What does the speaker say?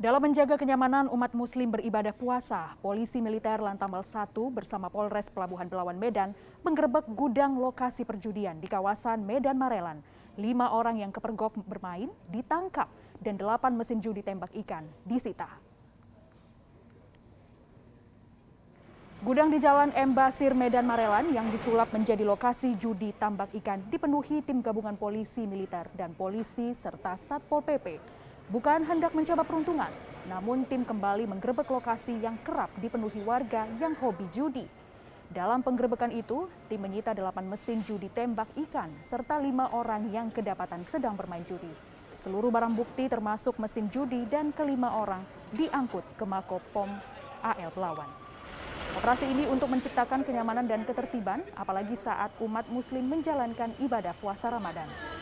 Dalam menjaga kenyamanan umat muslim beribadah puasa, Polisi Militer Lantamal 1 bersama Polres Pelabuhan Belawan Medan menggerebek gudang lokasi perjudian di kawasan Medan Marelan. 5 orang yang kepergok bermain ditangkap dan 8 mesin judi tembak ikan disita. Gudang di Jalan M. Basir, Medan Marelan yang disulap menjadi lokasi judi tambak ikan dipenuhi tim gabungan polisi militer dan polisi serta Satpol PP. Bukan hendak mencoba peruntungan, namun tim kembali menggerebek lokasi yang kerap dipenuhi warga yang hobi judi. Dalam penggerebekan itu, tim menyita 8 mesin judi tembak ikan serta 5 orang yang kedapatan sedang bermain judi. Seluruh barang bukti termasuk mesin judi dan ke-5 orang diangkut ke Mako Pom AL Belawan. Operasi ini untuk menciptakan kenyamanan dan ketertiban, apalagi saat umat muslim menjalankan ibadah puasa Ramadan.